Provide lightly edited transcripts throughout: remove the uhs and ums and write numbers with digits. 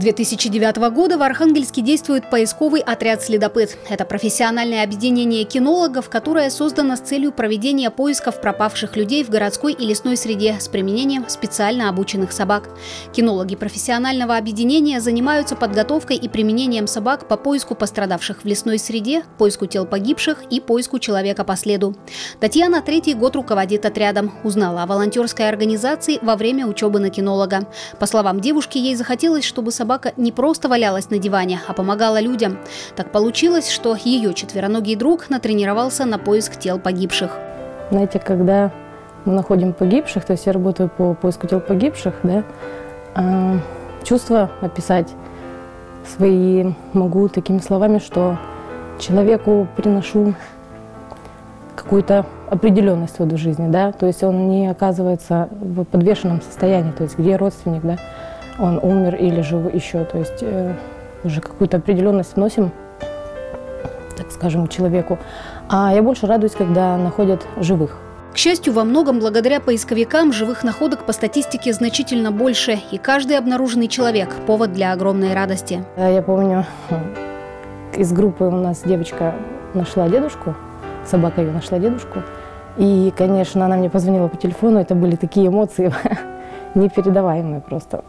2009 года в Архангельске действует поисковый отряд «Следопыт». Это профессиональное объединение кинологов, которое создано с целью проведения поисков пропавших людей в городской и лесной среде с применением специально обученных собак. Кинологи профессионального объединения занимаются подготовкой и применением собак по поиску пострадавших в лесной среде, поиску тел погибших и поиску человека по следу. Татьяна третий год руководит отрядом. Узнала о волонтерской организации во время учебы на кинолога. По словам девушки, ей захотелось, чтобы собака не просто валялась на диване, а помогала людям. Так получилось, что ее четвероногий друг натренировался на поиск тел погибших. Знаете, когда мы находим погибших, то есть я работаю по поиску тел погибших, да, чувства описать свои могу такими словами, что человеку приношу какую-то определенность в жизни, да, то есть он не оказывается в подвешенном состоянии, то есть где родственник, да, он умер или жив еще, то есть уже какую-то определенность вносим, так скажем, человеку. А я больше радуюсь, когда находят живых. К счастью, во многом благодаря поисковикам живых находок по статистике значительно больше, и каждый обнаруженный человек – повод для огромной радости. Я помню, из группы у нас девочка нашла дедушку, собака ее нашла дедушку, и, конечно, она мне позвонила по телефону, это были такие эмоции непередаваемые просто.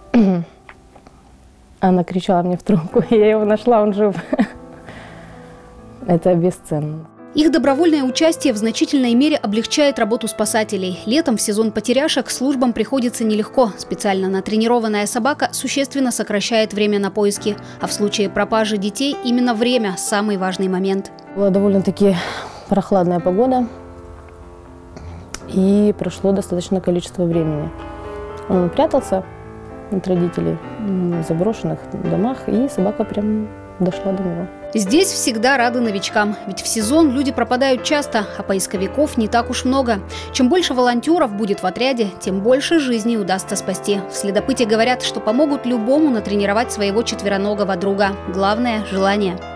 Она кричала мне в трубку, я его нашла, он жив. Это бесценно. Их добровольное участие в значительной мере облегчает работу спасателей. Летом в сезон потеряшек службам приходится нелегко. Специально натренированная собака существенно сокращает время на поиски. А в случае пропажи детей именно время – самый важный момент. Была довольно-таки прохладная погода, и прошло достаточное количество времени. Он прятался от родителей в заброшенных домах, и собака прям дошла до него. Здесь всегда рады новичкам, ведь в сезон люди пропадают часто, а поисковиков не так уж много. Чем больше волонтеров будет в отряде, тем больше жизней удастся спасти. В «Следопыте» говорят, что помогут любому натренировать своего четвероногого друга. Главное – желание.